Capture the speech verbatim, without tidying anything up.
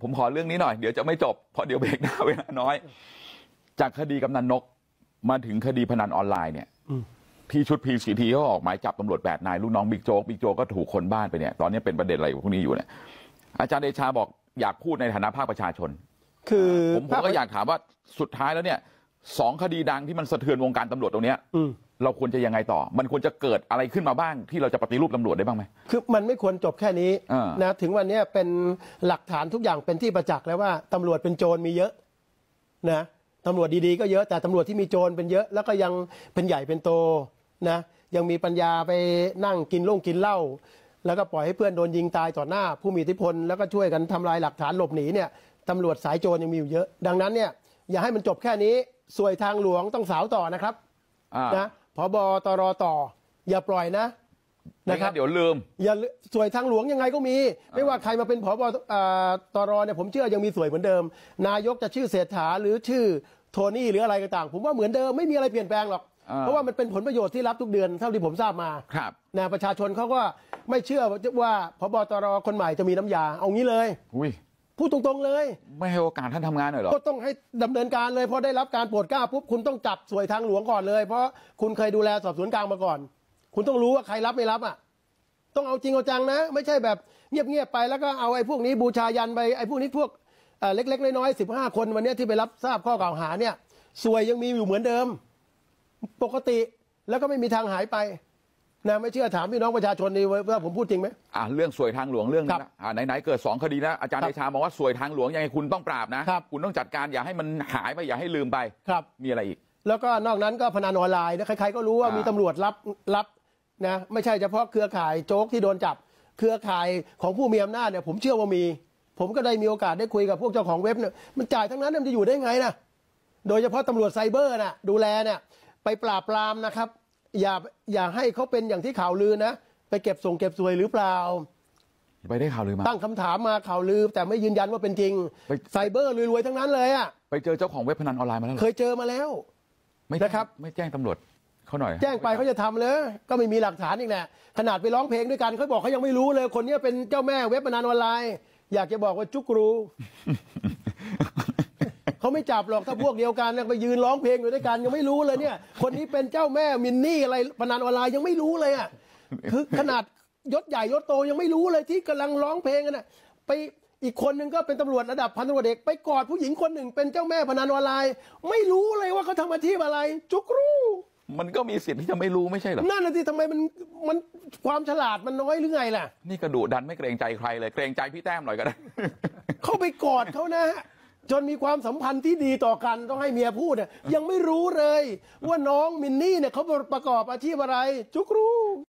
ผมขอเรื่องนี้หน่อยเดี๋ยวจะไม่จบเพราะเดี๋ยวเบรกหน้าเวลาน้อยจากคดีกำนันนกมาถึงคดีพนันออนไลน์เนี่ยที่ชุด พี ซี ที เขาออกหมายจับตำรวจแปดนายลูกน้องบิ๊กโจ๊กบิ๊กโจ๊กก็ถูกคนบ้านไปเนี่ยตอนนี้เป็นประเด็นอะไรพวกนี้อยู่เนี่ยอาจารย์เดชาบอกอยากพูดในฐานะภาคประชาชนคือผมผมก็อยากถามว่าสุดท้ายแล้วเนี่ยสองคดีดังที่มันสะเทือนวงการตำรวจตรงเนี้ยเราควรจะยังไงต่อมันควรจะเกิดอะไรขึ้นมาบ้างที่เราจะปฏิรูปตำรวจได้บ้างไหมคือมันไม่ควรจบแค่นี้นะถึงวันนี้เป็นหลักฐานทุกอย่างเป็นที่ประจักษ์แล้วว่าตำรวจเป็นโจรมีเยอะนะตำรวจดีๆก็เยอะแต่ตำรวจที่มีโจรเป็นเยอะแล้วก็ยังเป็นใหญ่เป็นโตนะยังมีปัญญาไปนั่งกินล่งกินเหล้าแล้วก็ปล่อยให้เพื่อนโดนยิงตายต่อหน้าผู้มีอิทธิพลแล้วก็ช่วยกันทำลายหลักฐานหลบหนีเนี่ยตำรวจสายโจรยังมีอยู่เยอะดังนั้นเนี่ยอย่าให้มันจบแค่นี้สวยทางหลวงต้องสาวต่อนะครับนะผบตรต่ออย่าปล่อยนะนะครับเดี๋ยวลืมอย่าสวยทางหลวงยังไงก็มีไม่ว่าใครมาเป็นผบตรเนี่ยผมเชื่อยังมีสวยเหมือนเดิมนายกจะชื่อเศรษฐาหรือชื่อโทนี่หรืออะไรต่างๆผมว่าเหมือนเดิมไม่มีอะไรเปลี่ยนแปลงหรอกเพราะว่ามันเป็นผลประโยชน์ที่รับทุกเดือนเท่าที่ผมทราบมาครับนะประชาชนเขาก็ไม่เชื่อว่าผบตรคนใหม่จะมีน้ำยาเอางี้เลยพูดตรงๆเลยไม่ให้โอกาสท่านทำงานหน่อยหรอก็ต้องให้ดำเนินการเลยเพราะได้รับการโปรดเกล้าปุ๊บคุณต้องจับสวยทางหลวงก่อนเลยเพราะคุณเคยดูแลสอบสวนกลางมาก่อนคุณต้องรู้ว่าใครรับไม่รับอ่ะต้องเอาจริงเอาจังนะไม่ใช่แบบเงียบๆไปแล้วก็เอาไอ้พวกนี้บูชายันไปไอ้พวกนี้พวกเล็กๆน้อยๆสิบห้าคนวันนี้ที่ไปรับทราบข้อกล่าวหาเนี่ยสวยยังมีอยู่เหมือนเดิมปกติแล้วก็ไม่มีทางหายไปนะไม่เชื่อถามพี่น้องประชาชนดีว่าผมพูดจริงไหมอ่าเรื่องสวยทางหลวงเรื่องนี้นะอ่าไหนๆเกิดสองคดีแล้วอาจารย์เดชามองว่าสวยทางหลวงยังไงคุณต้องปราบนะคุณต้องจัดการอย่าให้มันหายไปอย่าให้ลืมไปครับมีอะไรอีกแล้วก็นอกนั้นก็พนันออนไลน์นะใครๆก็รู้ว่ามีตำรวจรับรับนะไม่ใช่เฉพาะเครือข่ายโจ๊กที่โดนจับเครือข่ายของผู้มีอำนาจเนี่ยผมเชื่อว่ามีผมก็ได้มีโอกาสได้คุยกับพวกเจ้าของเว็บเนี่ยมันจ่ายทั้งนั้นมันจะอยู่ได้ไงนะโดยเฉพาะตำรวจไซเบอร์น่ะดูแลเนี่ยไปปราบปรามนะครับอย่าอย่าให้เขาเป็นอย่างที่ข่าวลือนะไปเก็บส่งเก็บสวยหรือเปล่าไปได้ข่าวลือมาตั้งคำถามมาข่าวลือแต่ไม่ยืนยันว่าเป็นจริงไซเบอร์รวยๆทั้งนั้นเลยอ่ะไปเจอเจ้าของเว็บพนันออนไลน์มาแล้วเคยเจอมาแล้วไม่นะครับไม่แจ้งตำรวจเขาหน่อยแจ้งไปเขาจะทำเลยก็ไม่มีหลักฐานอีกแหละขนาดไปร้องเพลงด้วยกันเขาบอกเขายังไม่รู้เลยคนนี้เป็นเจ้าแม่เว็บพนันออนไลน์อยากจะบอกว่าจุกรูเขาไม่จับหรอกถ้าพวกเดียวกันไปยืนร้องเพลงอยู่ด้วยกันยังไม่รู้เลยเนี่ยคนนี้เป็นเจ้าแม่มินนี่อะไรพนันออนไลน์ยังไม่รู้เลยอ่ะคือขนาดยศใหญ่ยศโตยังไม่รู้เลยที่กำลังร้องเพลงกันน่ะไปอีกคนนึงก็เป็นตำรวจระดับพันตำรวจเอกไปกอดผู้หญิงคนหนึ่งเป็นเจ้าแม่พนันออนไลน์ไม่รู้เลยว่าเขาทำอาชีพอะไรจุกรูมันก็มีสิทธิ์ที่จะไม่รู้ไม่ใช่หรอนั่นน่ะสิทำไมมันมันความฉลาดมันน้อยหรือไงล่ะนี่กระดูดันไม่เกรงใจใครเลยเกรงใจพี่แต้มหน่อยก็ได้เข้าไปกอดเขานะจนมีความสัมพันธ์ที่ดีต่อกันต้องให้เมียพูดเนี่ยยังไม่รู้เลยว่าน้องมินนี่เนี่ยเขาประกอบอาชีพอะไรจุกรู